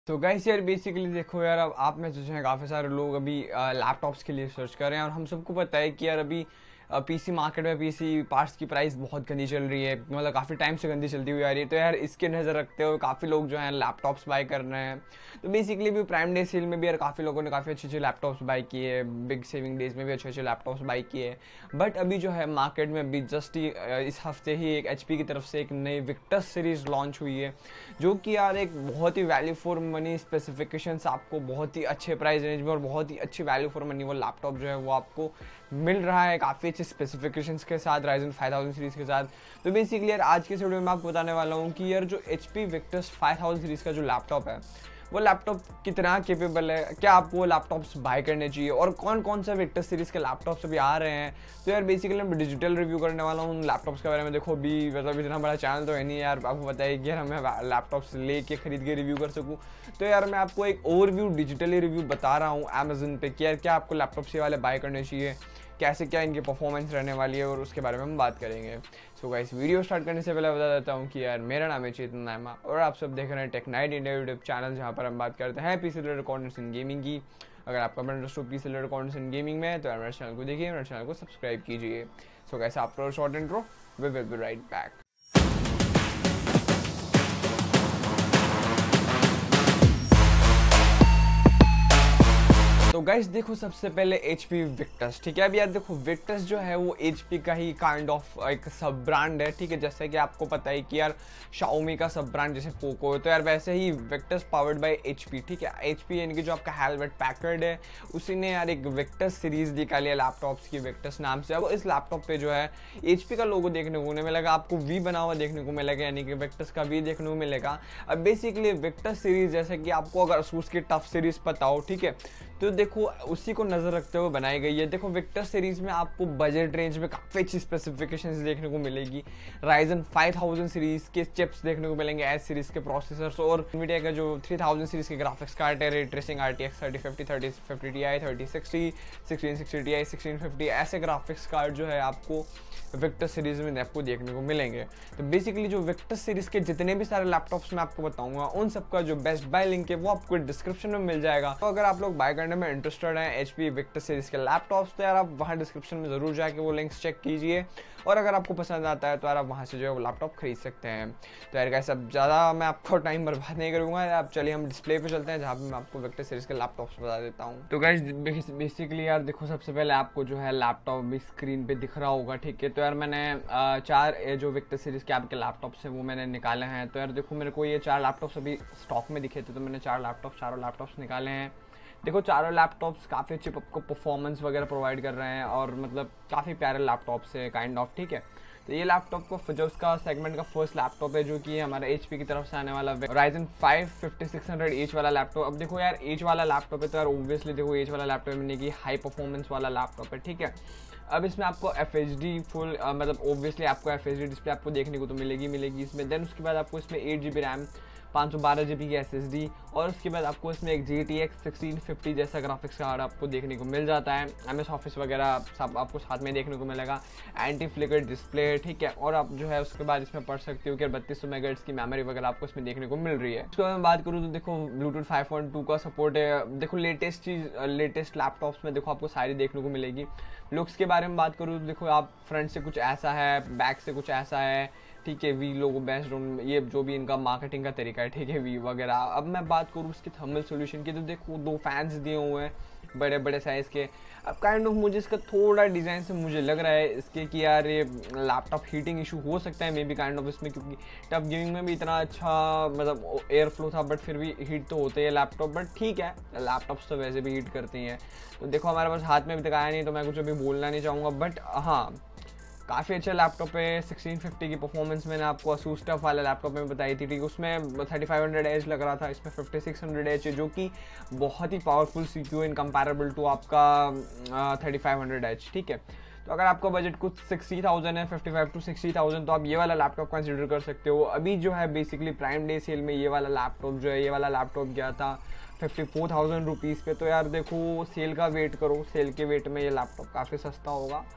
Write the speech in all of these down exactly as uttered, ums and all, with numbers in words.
तो गाइस यार बेसिकली देखो यार, अब आप में जो है काफ़ी सारे लोग अभी लैपटॉप्स के लिए सर्च कर रहे हैं और हम सबको पता है कि यार अभी पीसी मार्केट में पीसी पार्ट्स की प्राइस बहुत गंदी चल रही है, मतलब काफ़ी टाइम से गंदी चलती हुई आ रही है। तो यार इसके नज़र रखते हुए काफ़ी लोग जो हैं लैपटॉप्स बाय कर रहे हैं। तो बेसिकली भी प्राइम डे सेल में भी यार काफ़ी लोगों ने काफ़ी अच्छे अच्छे लैपटॉप्स बाय किए, बिग सेविंग डेज में भी अच्छे अच्छे लैपटॉप्स बाय किए। बट अभी जो है मार्केट में अभी जस्ट ही इस हफ्ते ही एक एचपी की तरफ से एक नई विक्टस सीरीज़ लॉन्च हुई है, जो कि यार एक बहुत ही वैल्यू फॉर मनी स्पेसिफिकेशंस आपको बहुत ही अच्छे प्राइस रेंज में और बहुत ही अच्छी वैल्यू फॉर मनी वो लैपटॉप जो है वो आपको मिल रहा है काफ़ी अच्छे स्पेसिफिकेशंस के साथ, राइजन फाइव थाउज़ेंड सीरीज़ के साथ। तो बेसिकली यार आज के इस वीडियो में मैं आपको बताने वाला हूँ कि यार जो H P Victus five thousand series का जो लैपटॉप है वो लैपटॉप कितना केपेबल है, क्या आपको वो लैपटॉप्स बाय करने चाहिए और कौन कौन सा विक्टस सीरीज़ के लैपटॉप्स अभी आ रहे हैं। तो यार बेसिकली मैं डिजिटल रिव्यू करने वाला हूँ लैपटॉप्स के बारे में। देखो अभी मतलब इतना बड़ा चैनल तो है नहीं यार, आपको पता है कि यार मैं लैपटॉप्स लेके खरीद के रिव्यू कर सकूँ। तो यार मैं आपको एक ओवरव्यू डिजिटली रिव्यू बता रहा हूँ अमेजन पे कि यार क्या आपको लैपटॉप्स ये वाले बाय करने चाहिए, कैसे क्या इनकी परफॉर्मेंस रहने वाली है और उसके बारे में हम बात करेंगे। So so guys video start करने से पहले बता देता हूँ कि यार मेरा नाम है चेतन नायमा और आप सब देख रहे हैं Tech Night India YouTube channel, जहाँ पर हम बात करते हैं PC related contents in gaming की। अगर आपका इंटरेस्ट हो PC related contents in gaming में तो यार मेरे चैनल को देखिए, मेरे चैनल को सब्सक्राइब कीजिए। So guys after short intro we will be right back. तो गाइस देखो सबसे पहले एच पी विक्टस, ठीक है। अब यार देखो विक्टस जो है वो एच पी का ही काइंड ऑफ एक सब ब्रांड है, ठीक है। जैसे कि आपको पता है कि यार शाओमी का सब ब्रांड जैसे पोको है, तो यार वैसे ही Victus powered by H P, ठीक है। एच पी यानी कि जो आपका हेलवेट पैकर्ड है उसी ने यार एक विक्टस सीरीज निकाली है लैपटॉप्स की विक्टस नाम से। अब इस लैपटॉप पे जो है एच पी का लोगो देखने को नहीं मिलेगा, आपको वी बना हुआ देखने को मिलेगा, यानी कि विक्टस का वी देखने को मिलेगा। अब बेसिकली विक्टस सीरीज जैसे कि आपको अगर असूस की टफ सीरीज पता हो, ठीक है, तो देखो उसी को नज़र रखते हुए बनाई गई है। देखो विक्टस सीरीज में आपको बजट रेंज में काफ़ी अच्छी स्पेसिफिकेशंस देखने को मिलेगी। राइजन फाइव थाउज़ेंड सीरीज के चिप्स देखने को मिलेंगे, एस सीरीज के प्रोसेसर्स, और मीडिया का जो थ्री थाउज़ेंड सीरीज के ग्राफिक्स कार्ड है, ray tracing R T X thirty fifty, thirty fifty T I, thirty sixty, sixteen sixty T I, sixteen fifty, ऐसे ग्राफिक्स कार्ड जो है आपको विक्टस सीरीज में आपको देखने को मिलेंगे। तो बेसिकली जो विक्टस सीरीज के जितने भी सारे लैपटॉप्स मैं आपको बताऊंगा उन सबका जो बेस्ट बाय लिंक है वो आपको डिस्क्रिप्शन में मिल जाएगा। तो अगर आप लोग बाय करने में इंटरेस्टेड हैं एच पी विक्टस सीरीज के लैपटॉप्स, तो यार आप वहाँ डिस्क्रिप्शन में जरूर जाके वो लिंक्स चेक कीजिए और अगर आपको पसंद आता है तो यार आप वहाँ से जो है वो लैपटॉप खरीद सकते हैं। तो यार गाइस अब ज़्यादा मैं आपको टाइम बर्बाद नहीं करूँगा, आप चलिए हम डिस्प्ले पे चलते हैं जहाँ पे मैं आपको विक्टस सीरीज के लैपटॉप्स बता देता हूँ। तो गाइस बेसिकली यार देखो सबसे पहले आपको जो है लैपटॉप भी स्क्रीन पे दिख रहा होगा, ठीक है। तो यार मैंने चार जो विक्टस सीरीज के आपके लैपटॉप्स हैं वो मैंने निकाले हैं। तो यार देखो मेरे को ये चार लैपटॉप्स अभी स्टॉक में दिखे थे, तो मैंने चार लैपटॉप चारों लैपटॉप्स निकाले हैं। देखो चारों लैपटॉप्स काफ़ी अच्छी आपको परफॉर्मेंस वगैरह प्रोवाइड कर रहे हैं और मतलब काफ़ी प्यारे लैपटॉप्स है काइंड ऑफ, ठीक है। तो ये लैपटॉप को जो उसका सेगमेंट का फर्स्ट लैपटॉप है जो कि हमारा एचपी की तरफ से आने वाला Ryzen five fifty six hundred H वाला लैपटॉप। अब देखो यार एच वाला लैपटॉप है तो यार ऑब्वियसली देखो एच वाला लैपटॉप यानी कि हाई परफॉर्मेंस वाला लैपटॉप है, ठीक है। अब इसमें आपको एफ एच डी फुल मतलब ऑब्वियसली आपको एफ एच डी डिस्प्ले आपको देखने को तो मिलेगी मिलेगी इसमें। देन उसके बाद आपको इसमें एट जी बी रैम, पाँच सौ बारह जी बी की एस एस डी और उसके बाद आपको इसमें एक G T X sixteen fifty जैसा ग्राफिक्स कार्ड आपको देखने को मिल जाता है। एम एस ऑफिस वगैरह सब आपको साथ में देखने को मिलेगा, एंटी फ्लिकर डिस्प्ले, ठीक है। और आप जो है उसके बाद इसमें पढ़ सकते हो कि बत्तीस सौ मेगाहर्ट्ज़ की मेमोरी वगैरह आपको इसमें देखने को मिल रही है। उसके बाद मैं बात करूँ तो देखो ब्लूटूथ फाइव पॉइंट टू का सपोर्ट है। देखो लेटेस्ट चीज़ लेटेस्ट लैपटॉप्स में देखो आपको सारी देखने को मिलेगी। लुक्स के बारे में बात करूँ तो देखो आप फ्रंट से कुछ ऐसा है, बैक से कुछ ऐसा है, ठीक है। वी लोगो बेस्ड ऑन ये जो भी इनका मार्केटिंग का तरीका है, ठीक है, वी वगैरह। अब मैं बात करूँ उसके थर्मल सॉल्यूशन की तो देखो दो फैंस दिए हुए हैं बड़े बड़े साइज़ के। अब काइंड ऑफ मुझे इसका थोड़ा डिज़ाइन से मुझे लग रहा है इसके कि यार ये लैपटॉप हीटिंग इशू हो सकता है मे बी काइंड ऑफ इसमें, क्योंकि टफ गेमिंग में भी इतना अच्छा मतलब एयर फ्लो था बट फिर भी हीट तो होते हैं लैपटॉप। बट ठीक है, लैपटॉप्स तो वैसे भी हीट करती हैं। तो देखो हमारे पास हाथ में भी दिखाया नहीं तो मैं कुछ अभी बोलना नहीं चाहूँगा, बट हाँ काफ़ी अच्छा लैपटॉप है। सिक्सटीन फिफ्टी की परफॉर्मेंस मैंने आपको असूस टफ वाले लैपटॉप में बताई थी, ठीक है। उसमें थर्टी फाइव हंड्रेड एच लग रहा था, इसमें फिफ्टी सिक्स हंड्रेड एच है जो कि बहुत ही powerful CPU in comparable to आपका थर्टी फाइव हंड्रेड एच, ठीक है। तो अगर आपका बजट कुछ सिक्सटी थाउजेंड है, fifty five to sixty thousand, तो आप ये वाला लैपटॉप कंसिडर कर सकते हो। अभी जो है बेसिकली प्राइम डे सेल में ये वाला लैपटॉप जो है ये वाला लैपटॉप गया था फिफ्टी फोर थाउजेंड रुपीज़ पे। तो यार देखो सेल का वेट करो, सेल के वेट में ये लैपटॉप काफ़ी सस्ता होगा।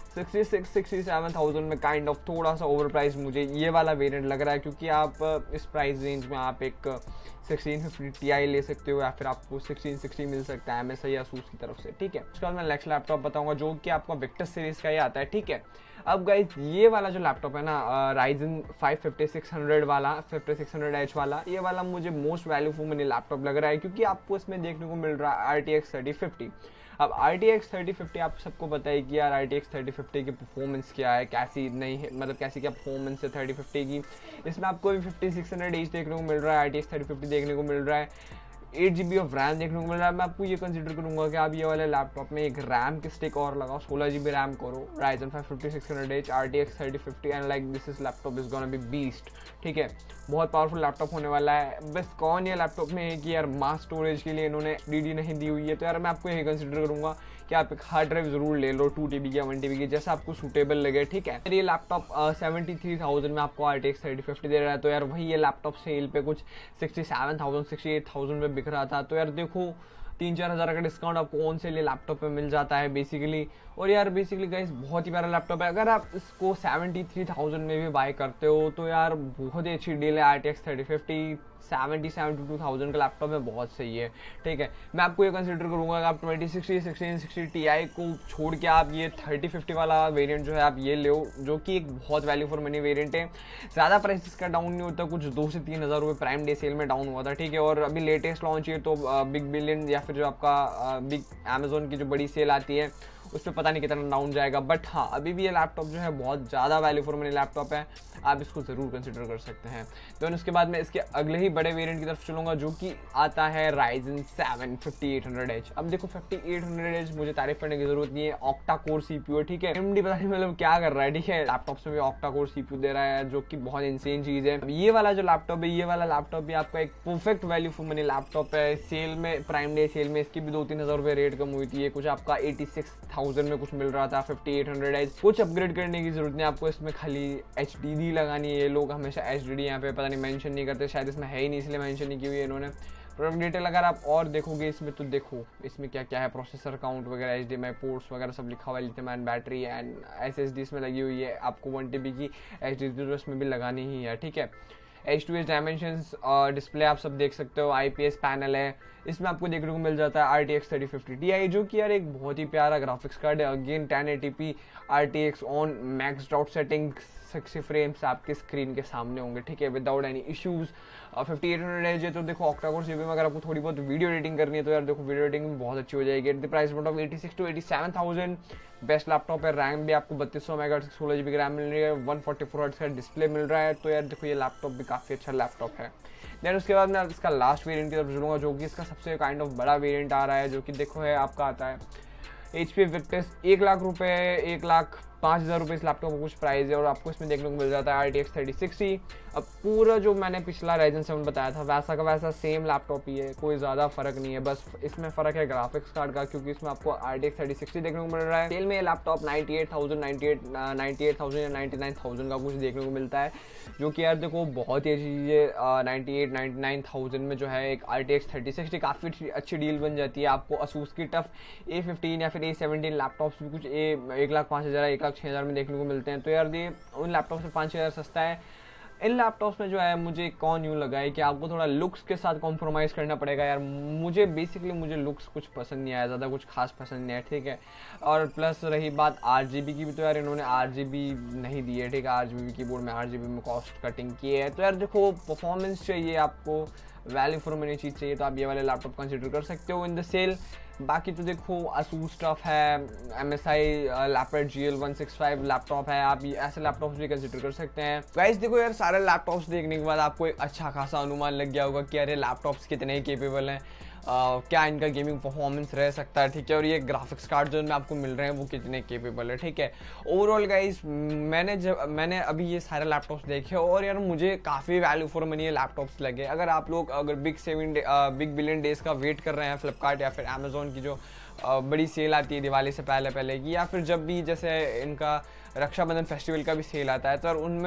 Sixty six sixty seven thousand में काइंड ऑफ थोड़ा सा ओवर प्राइस मुझे ये वाला वेरिएंट लग रहा है, क्योंकि आप इस प्राइस रेंज में आप एक सिक्सटीन फिफ्टी टी आई ले सकते हो या फिर आपको सिक्सटीन सिक्सटी मिल सकता है एम एस आई या सूस की तरफ से, ठीक है। उसके बाद मैं नेक्स्ट लैपटॉप बताऊंगा जो कि आपका विक्टस सीरीज का ही आता है, ठीक है। अब गाइज ये वाला जो लैपटॉप है ना Ryzen five fifty six hundred वाला फिफ्टी सिक्स हंड्रेड एच वाला, ये वाला मुझे most value for money laptop लग रहा है, क्योंकि आपको इसमें देखने को मिल रहा है R T X thirty fifty. अब R T X thirty fifty आप सबको पता है कि यार R T X thirty fifty की परफॉर्मेंस क्या है, कैसी नहीं है, मतलब कैसी क्या परफॉर्मेंस है थर्टी फिफ्टी की। इसमें आपको भी फिफ्टी सिक्स हंड्रेड एच देखने को मिल रहा है, R T X thirty fifty देखने को मिल रहा है, eight G B of RAM देखने को मिल रहा है। मैं आपको ये कंसीडर करूंगा कि आप ये वाले लैपटॉप में एक रैम की स्टिक और लगाओ, सोलह जी बी रैम करो, Ryzen five fifty six hundred H, R T X thirty fifty and like this is laptop is gonna be beast, ठीक है। बहुत पावरफुल लैपटॉप होने वाला है। बस कौन ये लैपटॉप में है कि यार मास स्टोरेज के लिए इन्होंने डी डी नहीं दी हुई है, तो यार मैं आपको यही कंसीडर करूंगा कि आप एक हार्ड ड्राइव जरूर ले लो, टू टी बी या वन टी बी की, जैसा आपको सूटेबल लगे, ठीक है। ये लैपटॉप सेवेंटी थ्री थाउजेंड में आपको R T X thirty fifty दे रहा है, तो यार वही ये लैपटॉप सेल पे कुछ sixty seven thousand sixty eight thousand में बिक रहा था। तो यार देखो तीन चार हज़ार का डिस्काउंट आपको ऑन सेल ये लैपटॉप पे मिल जाता है बेसिकली। और यार बेसिकली गाइस बहुत ही प्यारा लैपटॉप है। अगर आप इसको सेवेंटी थ्री थाउजेंड में भी बाय करते हो तो यार बहुत ही अच्छी डील है। R T X thirty fifty seventy seventy two thousand का लैपटॉप है, बहुत सही है, ठीक है। मैं आपको ये कंसीडर करूंगा कि आप twenty sixty sixteen sixty T I को छोड़ के आप ये थर्टी फिफ्टी वाला वेरिएंट जो है आप ये लो, जो कि एक बहुत वैल्यू फॉर मनी वेरिएंट है। ज़्यादा प्राइस इसका डाउन नहीं होता, कुछ दो से तीन हज़ार रुपये प्राइम डे सेल में डाउन हुआ था, ठीक है। और अभी लेटेस्ट लॉन्च है तो बिग बिलियन या फिर जो आपका बिग अमेजोन की जो बड़ी सेल आती है उस पर पता नहीं कितना डाउन जाएगा, बट हाँ अभी भी ये लैपटॉप जो है बहुत ज़्यादा वैल्यू फॉर मनी लैपटॉप है, आप इसको ज़रूर कंसिडर कर सकते हैं। तो उसके बाद मैं इसके अगले ही बड़े वेरिएंट की तरफ चलूँगा जो कि आता है Ryzen seven fifty eight hundred H. अब देखो फिफ्टी एट हंड्रेड एच मुझे तारीफ करने की जरूरत नहीं है, ऑक्टा कोर सीपीयू है, ठीक है। एमडी पता नहीं मतलब क्या कर रहा है, ठीक है, लैपटॉप्स में भी ऑक्टा कोर सीपीयू दे रहा है जो कि बहुत इंसेन चीज़ है। ये वाला जो लैपटॉप है ये वाला लैपटॉप भी आपका एक perfect value for money laptop है। सेल में प्राइम डे सेल में इसकी भी दो तीन हज़ार रुपये रेट कम हुई थी, ये कुछ आपका एटी सिक्स थाउजेंड में कुछ मिल रहा था फिफ्टी एट हंड्रेड एच। कुछ अपग्रेड करने की जरूरत नहीं आपको, इसमें खाली एच डी डी लगानी है। ये लोग हमेशा एच डी डी यहाँ पे पता नहीं मेंशन नहीं करते, शायद इसमें है ही नहीं इसलिए मेंशन नहीं की हुई है इन्होंने। प्रोडक्ट डिटेल अगर आप और देखोगे इसमें तो देखो इसमें क्या क्या है, प्रोसेसर काउंट वगैरह, H D M I ports वगैरह सब लिखा हुआ है, lithium ion battery and S S D इसमें लगी हुई है। आपको वन टी बी की एच डी डी तो इसमें भी लगानी ही है, ठीक है। H to H dimensions display आप सब देख सकते हो, आई पी एस पैनल है, इसमें आपको देखने को मिल जाता है R T X thirty fifty T I जो कि यार एक बहुत ही प्यारा ग्राफिक्स कार्ड है। Again ten eighty P R T X on max out setting, sixty frames आपके स्क्रीन के सामने होंगे, ठीक है, without any issues. Fifty eight hundred H है तो देखो ऑक्टा कोर सीपीयू में अगर आपको थोड़ी बहुत वीडियो एडिटिंग करनी है तो यार देखो वीडियो एडिटिंग भी बहुत अच्छी हो जाएगी। At the price point of eighty six to eighty seven thousand best laptop है। रैम भी आपको बत्तीस सौ मेगाहर्ट्ज़ सोलह जी बी रैम मिल रही है, वन फोर्टी फोर हर्ट्ज़ का डिस्प्ले मिल रहा है, तो यार देखो ये लैपटॉप भी काफ़ी अच्छा लैपटॉप है। देन उसके बाद मैं इसका लास्ट वेरिएंट की तरफ चलूँगा जो कि इसका सबसे काइंड ऑफ बड़ा वेरिएंट आ रहा है, जो कि देखो है आपका आता है एच पी विक्टस। एक लाख रुपए एक लाख पाँच हज़ार रुपये इस लैपटॉप का कुछ प्राइस है और आपको इसमें देखने को मिल जाता है R T X thirty sixty. अब पूरा जो मैंने पिछला राइजन सेवन बताया था वैसा का वैसा सेम लैपटॉप ही है, कोई ज़्यादा फर्क नहीं है, बस इसमें फ़र्क है ग्राफिक्स कार्ड का, क्योंकि इसमें आपको R T X thirty sixty देखने को मिल रहा है। सेल में ये laptop ninety eight thousand ninety eight ninety eight thousand या नाइन्टी नाइन थाउजेंड का कुछ देखने को मिलता है, जो कि यार देखो बहुत ही अच्छी चीज़ है। Ninety eight ninety nine thousand में जो है एक R T X thirty sixty काफ़ी अच्छी डील बन जाती है। आपको असूस की टफ ए फिफ्टीन या फिर ए सेवनटीन लैपटॉप्स भी कुछ ए एक लाख पाँच हज़ार एक लाख छः हज़ार में देखने को मिलते हैं, तो यार ये उन लैपटॉप से पाँच हज़ार सस्ता है। इन लैपटॉप्स में जो है मुझे कौन यूँ लगा है कि आपको थोड़ा लुक्स के साथ कॉम्प्रोमाइज़ करना पड़ेगा। यार मुझे बेसिकली मुझे लुक्स कुछ पसंद नहीं आया, ज़्यादा कुछ खास पसंद नहीं आया, ठीक है। और प्लस रही बात आर जी बी की भी, तो यार इन्होंने आर जी बी नहीं दी है, ठीक है। आर जी बी कीबोर्ड में आर जी बी में कॉस्ट कटिंग की है, तो यार देखो परफॉर्मेंस चाहिए आपको, वैल्यू फॉर मनी चीज़ चाहिए तो आप ये वाले लैपटॉप कंसिडर कर सकते हो इन द सेल। बाकी तो देखो असूस स्टफ है, M S I laptop G L one six five laptop है, आप ऐसे लैपटॉप्स भी कंसिडर कर सकते हैं। गाइस देखो यार सारे लैपटॉप्स देखने के बाद आपको एक अच्छा खासा अनुमान लग गया होगा कि अरे लैपटॉप्स कितने केपेबल हैं, Uh, क्या इनका गेमिंग परफॉर्मेंस रह सकता है, ठीक है, और ये ग्राफिक्स कार्ड जो इनमें आपको मिल रहे हैं वो कितने केपेबल है, ठीक है। ओवरऑल गाइस मैंने जब मैंने अभी ये सारे लैपटॉप्स देखे और यार मुझे काफ़ी वैल्यू फॉर मनी ये लैपटॉप्स लगे। अगर आप लोग अगर big saving day big billion days का वेट कर रहे हैं फ्लिपकार्ट या फिर अमेजोन की जो uh, बड़ी सेल आती है दिवाली से पहले पहले की, या फिर जब भी जैसे इनका रक्षाबंधन फेस्टिवल का भी सेल आता है, तो उनमें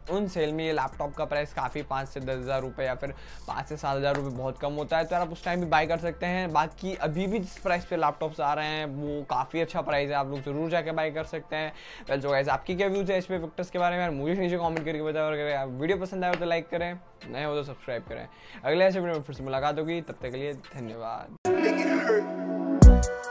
उन सेल में ये लैपटॉप का प्राइस काफ़ी पाँच से दस हज़ार रुपये या फिर पाँच से सात हज़ार रुपये बहुत कम होता है, तो आप उस टाइम भी बाय कर सकते हैं। बाकी अभी भी जिस प्राइस पे लैपटॉप्स आ रहे हैं वो काफ़ी अच्छा प्राइस है, आप लोग जरूर जाके बाय कर सकते हैं। वेल सो गाइस, आपकी क्या व्यूज़ है एचपी विक्टर्स के बारे में यार, मुझे नीचे कमेंट करके बताओ। और अगर वीडियो पसंद आए तो लाइक करें, नए हो तो सब्सक्राइब करें। अगले ऐसे वीडियो में फिर से मुलाकात होगी, तब तक के लिए धन्यवाद।